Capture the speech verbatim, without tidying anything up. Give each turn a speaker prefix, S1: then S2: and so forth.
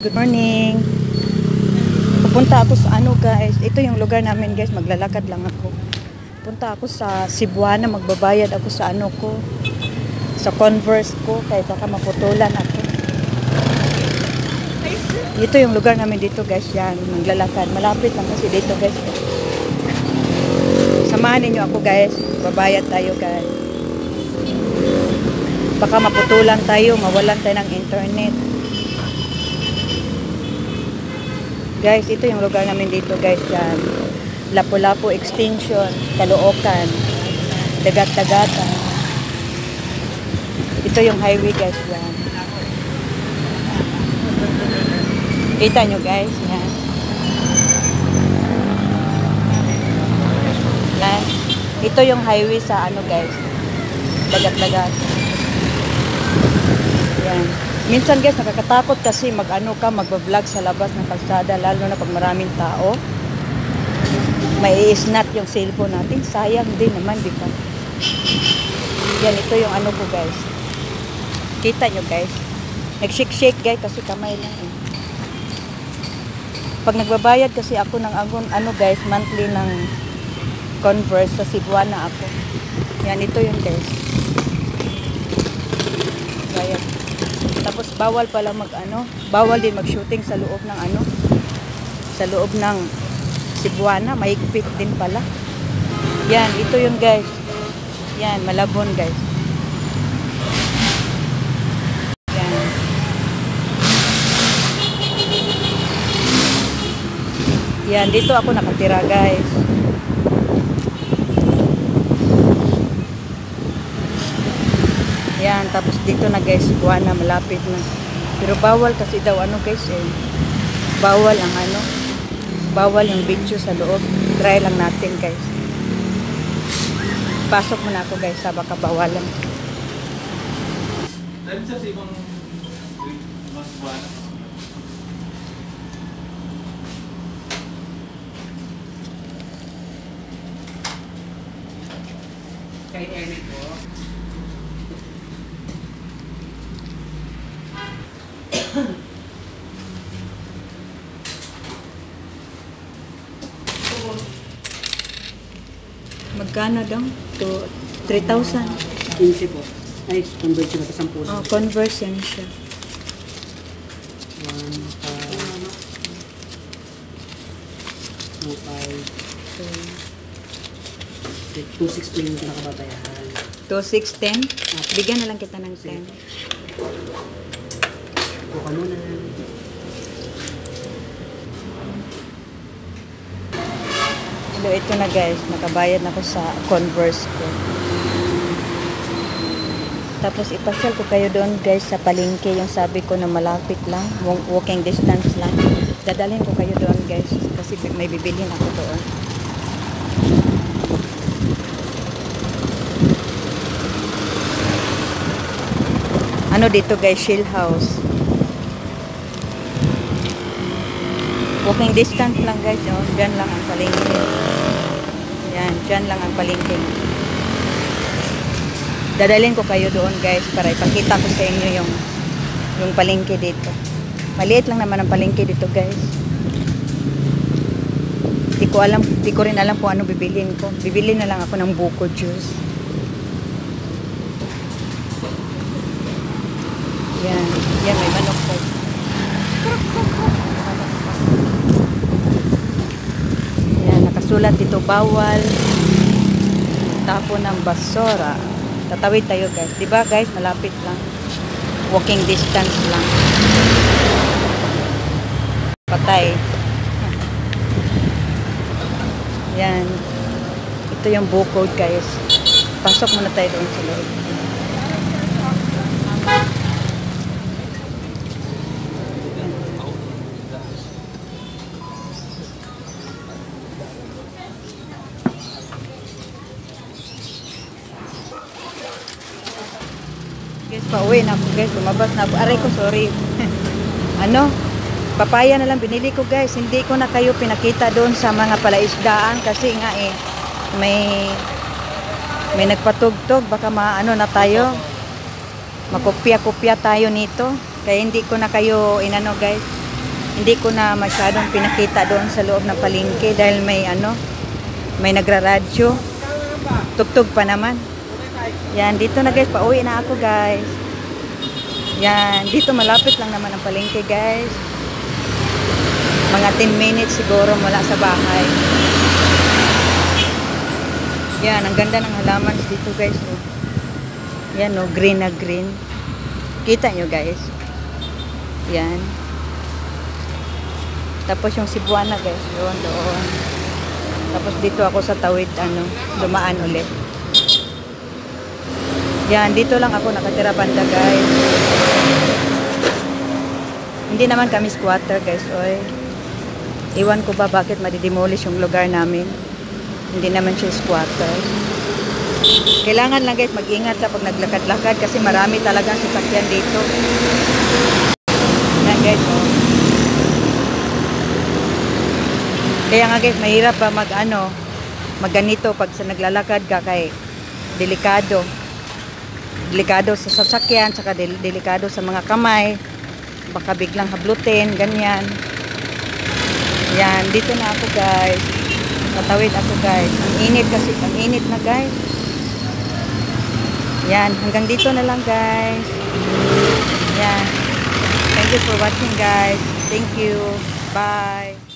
S1: Good morning. Pupunta ako sa ano guys. Ito yung lugar namin guys. Maglalakad lang ako. Punta ako sa Cebuana. Magbabayad ako sa ano ko. Sa Converse ko. Kaya baka maputulan ako. Ito yung lugar namin dito guys. Yan. Maglalakad. Malapit lang kasi dito guys. Samahan ninyo ako guys. Babayad tayo guys. Baka maputulan tayo. Mawalan tayo ng internet. Guys, ito yung lugar namin dito guys, yan. Lapu-Lapu Extension, Caloocan, Dagat-Dagatan. Ito yung highway guys, yan. Kita nyo guys, yan. Yan. Ito yung highway sa ano guys, Dagat-Dagat. Yan. Minsan guys, nakakatakot kasi mag-ano ka, magbablog sa labas ng kalsada, lalo na pag maraming tao. May i-snap yung cellphone natin. Sayang din naman, di ba? Yan, ito yung ano ko guys. Kita nyo guys. Nag-shake-shake guys kasi kamay lang eh. Pag nagbabayad kasi ako ng agon, ano guys, monthly ng Converse sa Cebuana ako. Yan, ito yun guys. Bayad. Tapos bawal pala mag ano, bawal din mag-shooting sa loob ng ano, sa loob ng Cebuana, mahigpit din pala. Yan, ito yun guys. Yan, Malabon guys. Yan. Yan, dito ako nakatira guys. Yan, tapos dito na guys, Cebuana, malapit na. Pero bawal kasi daw ano guys eh. Bawal ang ano. Bawal yung video sa loob. Try lang natin guys. Pasok muna ako guys, sa baka bawalan.
S2: Dahil sa ibang mas Cebuana.
S3: Kay Eric po.
S1: Magkano daw? To three thousand.
S3: quince po. Ay, conversion na sa puso.
S1: Oh, conversion siya.
S3: one, five, two, five, two, six po yung pinakabatayan.
S1: two six ten. Bigyan na lang kita ng ten.
S3: Buka muna.
S1: So, ito na guys, nakabayad na ako sa Converse ko. Tapos ipasyal ko kayo doon guys sa palengke, yung sabi ko na malapit lang, walking distance lang. Dadalhin ko kayo doon guys, kasi may bibilhin ako doon. Ano dito guys, Shield House. Walking distance lang guys, oh. Diyan lang ang palengke. Yan, diyan lang ang palengke. Dadalhin ko kayo doon guys para ipakita ko sa inyo yung yung palengke dito. Maliit lang naman ang palengke dito guys. Di ko alam, di ko rin alam kung ano bibilin ko. Bibili na lang ako ng buko juice. Yan, yan may manok guys. Sulat dito, bawal tapon ng basura. Tatawid tayo guys, di ba guys, malapit lang, walking distance lang. Patay. Yan, ito yung bukod guys. Pasok muna tayo doon sa loob. Guys, pauwi na ako guys. Lumabas na ako. Aray ko, sorry. Ano? Papaya na lang binili ko guys. Hindi ko na kayo pinakita doon sa mga palaisdaan kasi nga eh may may nagpatugtog. Baka maano na tayo. Makopya-kopya tayo nito. Kaya hindi ko na kayo inano guys. hindi ko na masyadong pinakita doon sa loob ng palengke dahil may ano, may nagraradyo. Tugtog pa naman. Yan, dito na guys, pauwi na ako guys. Yan, dito malapit lang naman ang palengke guys. Mga ten minutes siguro mula sa bahay. Yan, ang ganda ng halaman dito guys. Oh. Yan oh, green na green. Kita nyo guys. Yan. Tapos yung Cebuana guys, doon, doon. Tapos dito ako sa tawid, ano, dumaan ulit. Yan, dito lang ako nakatira banda guys. Hindi naman kami squatter guys, oy. Iwan ko ba bakit madidemolish yung lugar namin. Hindi naman siya squatter. Kailangan lang guys mag-ingat kapag naglakad-lakad kasi marami talagang sasakyan dito. Yan guys, oh. Kaya nga guys, mahirap pa mag ano, magganito pag sa naglalakad ka kay delikado. Delikado sa sasakyan, saka del delikado sa mga kamay. Baka biglang hablutin, ganyan. Yan, dito na ako guys. Patawid ako guys. Ang init kasi, ang init na guys. Yan, hanggang dito na lang guys. Yan. Thank you for watching guys. Thank you. Bye.